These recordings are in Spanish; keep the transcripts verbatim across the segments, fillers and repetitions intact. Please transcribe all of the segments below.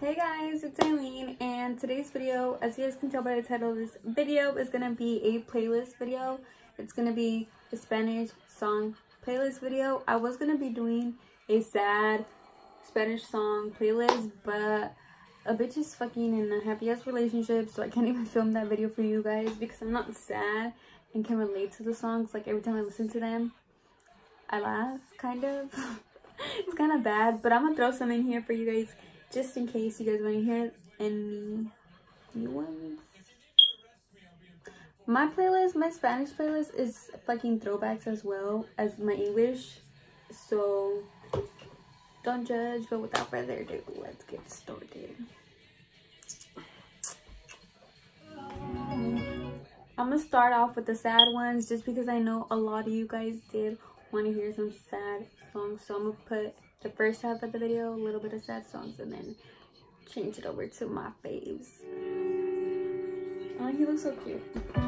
Hey guys, it's Eileen, and today's video, as you guys can tell by the title of this video, is gonna be a playlist video. It's gonna be a Spanish song playlist video. I was gonna be doing a sad Spanish song playlist, but a bitch is fucking in a happy ass relationship, so I can't even film that video for you guys because I'm not sad and can relate to the songs. Like every time I listen to them, I laugh, kind of. It's kind of bad, but I'm gonna throw some in here for you guys just in case you guys want to hear any new ones. My playlist, my Spanish playlist, is fucking throwbacks as well as my English, so don't judge. But without further ado, let's get started. I'm gonna start off with the sad ones just because I know a lot of you guys did want to hear some sad songs, so I'm gonna put the first half of the video a little bit of sad songs and then change it over to my faves. Oh, he looks so cute.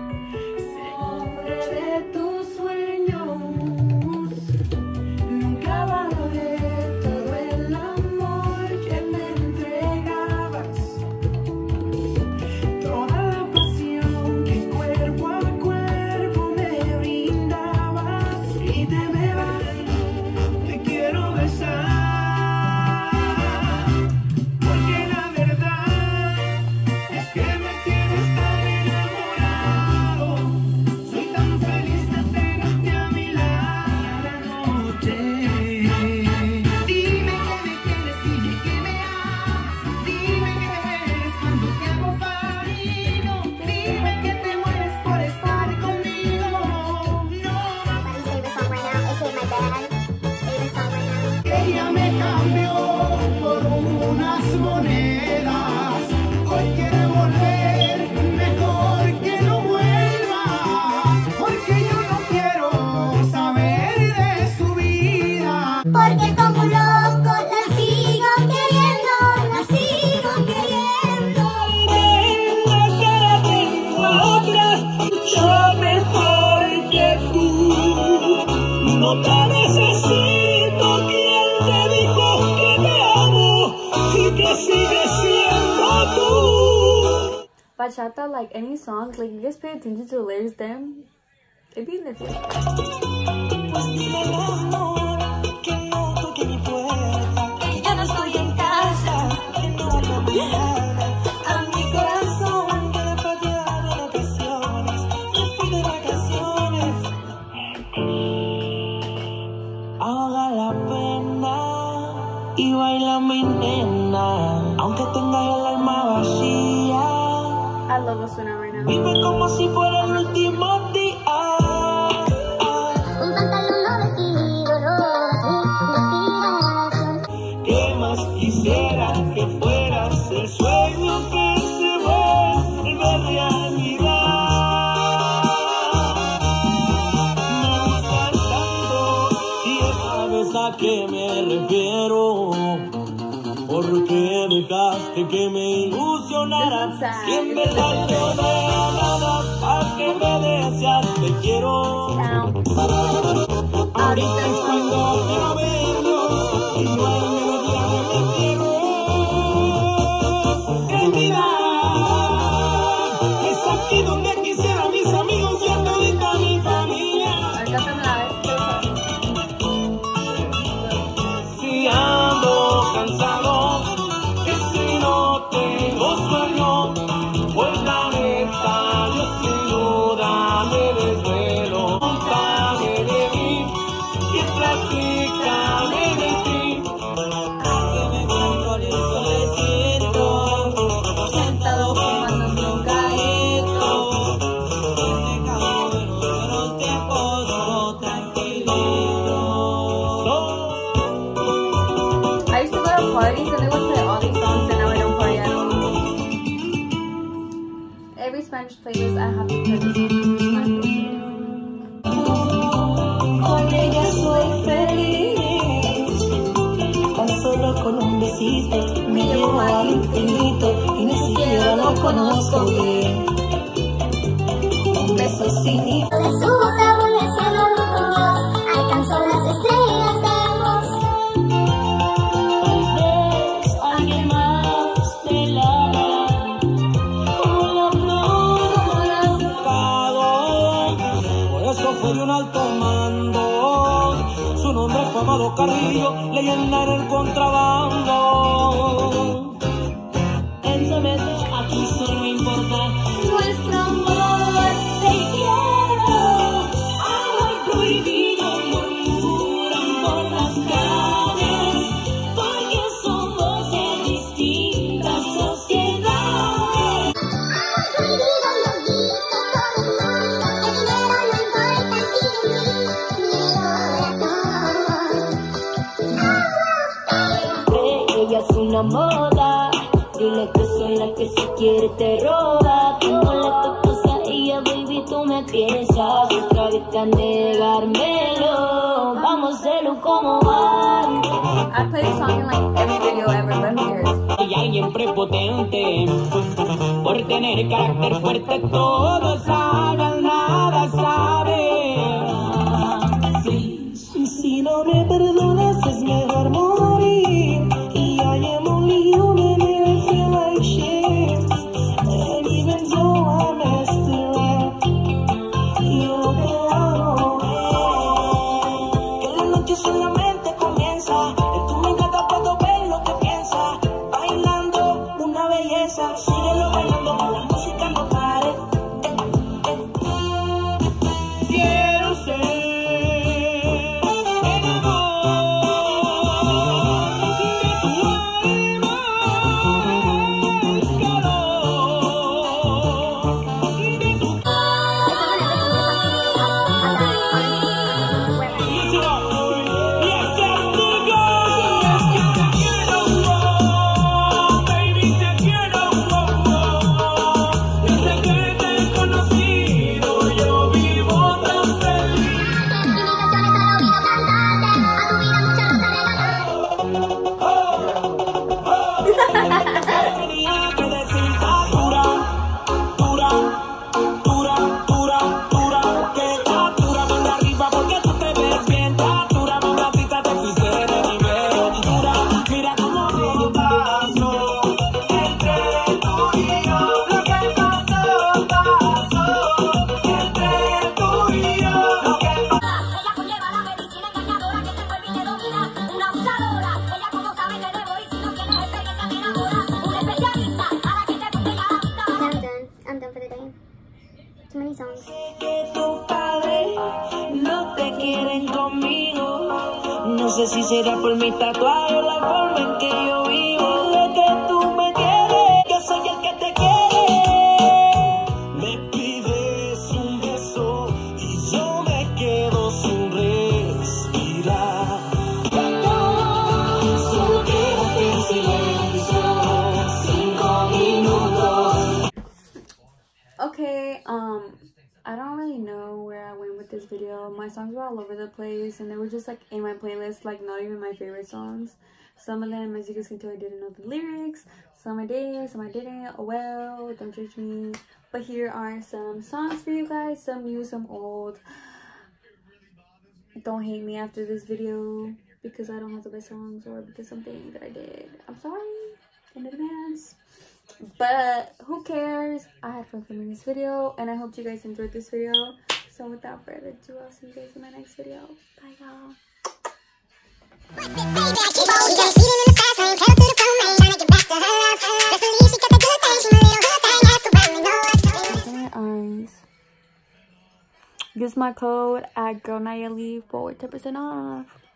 Porque como un loco la sigo queriendo, la sigo queriendo. Tengo que tengo otra, mucho mejor que tú. No te necesito, quien te dijo que te amo y que sigue siendo tú. Bachata, like any songs, like you guys pay attention to the lyrics, then it be in the video. Pues dime amor, que no toque mi puerta, que ya no estoy en casa, que no hago nada a mi corazón, que le fallado en ocasiones, me fui de vacaciones. Ahoga la pena y baila mi nena, aunque tenga el alma vacía. I love this one right now. Vive como si fuera el último día. Quisiera que fueras el sueño que se vuelve realidad. Me gustas tanto y ya sabes a qué me refiero. Porque dejaste que me ilusionara. Si en verdad yo no era nada, ¿para qué me deseas? Te quiero. Ahorita es cuando quiero verlo y no hay melodía que me quiero. En vida es aquí donde quisiera mis amigos y a todita mi familia. Si ando cansado, que si no tengo sueño, pues la neta yo sin duda me desvelo. Contame de mí y platícame de ti. Hazme con el solecito, sentado fumando un caído. En el camino de los tiempos, todo tranquilito. I used to go to parties and they would play all these songs, and now I don't party at all. Every Spanish playlist I have to play this song. Con ella soy feliz, tan solo con un besito me llevo al infinito y ni siquiera lo conozco bien. Un beso sin De su boca volé al cielo con Dios, alcanzó las estrellas de luz. tal vez alguien más contigo, leyenda en el contrabando. Él se mete, aquí solo me importa nuestro amor. Te quiero, amor prohibido, murmuran por las calles, porque somos de distintas sociedades. Ella es una moda, dile que soy la que si quiere te roba. Tengo la totosa ella, baby, tú me piensas. Atrévete a negármelo, vamos a hacerlo como van. I play this song in like every video ever, but who cares? Y alguien prepotente, por tener carácter fuerte, todos hagan, nada saben. Si, si no me perdonas es mejor morir. Y I am only human and I feel like shit. And even though I messed around, yo te amo. Que la noche solamente comienza. En tu mirada puedo ver lo que piensa. Bailando una belleza. Síguelo bailando con la música no pare. Eh, eh. Quiero ser el amor de tu alma, el calor de tu Too many songs. que tu padre no te quieren conmigo. No sé si será por mi tatuaje o la forma en que yo vivo. De que tú me quieres, yo soy el que te quiere. Me pides un beso y yo me quedo sin respirar. Solo quédate en silencio cinco minutos. Okay, um, I don't really know where I went with this video. My songs were all over the place and they were just like in my playlist, like not even my favorite songs. Some of them, as you guys can tell, I didn't know the lyrics. Some I did, some I didn't. Oh well, don't judge me. But here are some songs for you guys, some new, some old. Don't hate me after this video because I don't have the best songs or because something that I did. I'm sorry in advance. But who cares? I had fun filming this video and I hope you guys enjoyed this video. So without further ado, I'll see you guys in my next video. Bye y'all. My eyes. Use my code at girl nayeli for ten percent off.